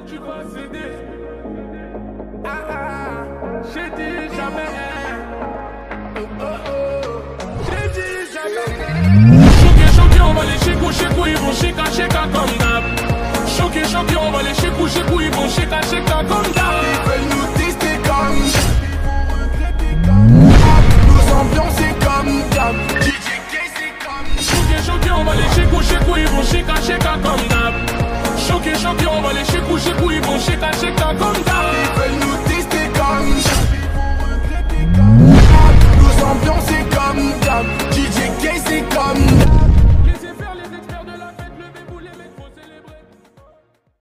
tu vas céder. J'ai dit jamais. J'ai dit jamais. Choqué, on va les chécou, ils vont chéka comme d'hab. Choqué, on va les chécou, ils vont chéka comme d'hab. Ils veulent nous tester comme nous ambiancer comme d'hab. DJ K c'est comme Choqué, on va les chécou, ils vont chéka comme d'hab. Choqué, on va les chécou, ils vont chéka comme d'hab.